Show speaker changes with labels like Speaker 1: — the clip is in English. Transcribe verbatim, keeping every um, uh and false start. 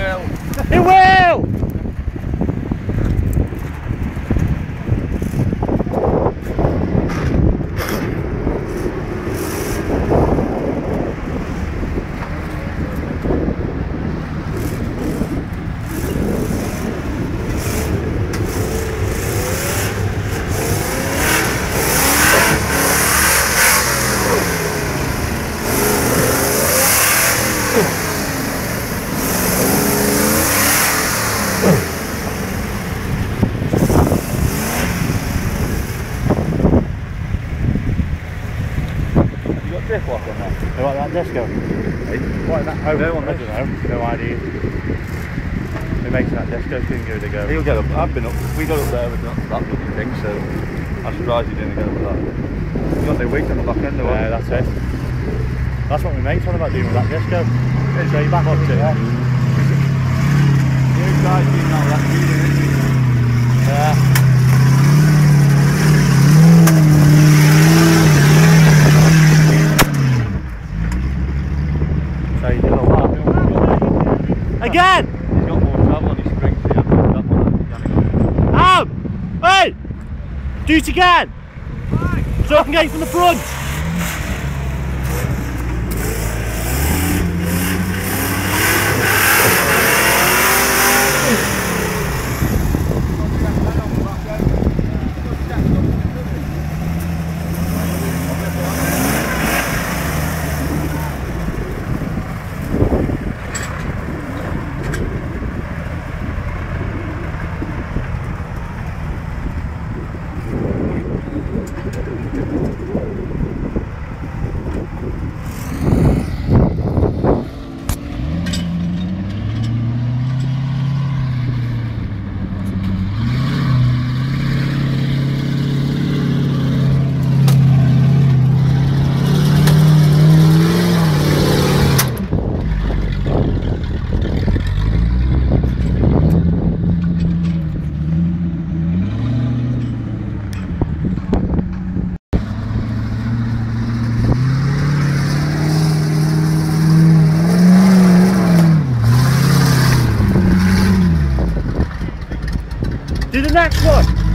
Speaker 1: will.
Speaker 2: It will!
Speaker 1: Drift lock on that.
Speaker 2: You like that disco?
Speaker 1: Hey?
Speaker 2: What is that? Oh,
Speaker 1: No,
Speaker 2: I don't know. No idea. Who makes that disco thing give it a go?
Speaker 1: He'll get up. I've been up. We got up there with that bloody thing, so I'm surprised he didn't get up with that. You got no weight on the back end, though.
Speaker 2: Yeah, that's it. That's what my mate's on about doing with that disco. So you back up to it.
Speaker 1: You guys doing that last feeling,
Speaker 2: Yeah. So you do a lot. Again!
Speaker 1: He's got more travel on his springs here. That one,
Speaker 2: Am! Hey! Do it again! So I can get you from the front! Do the next one!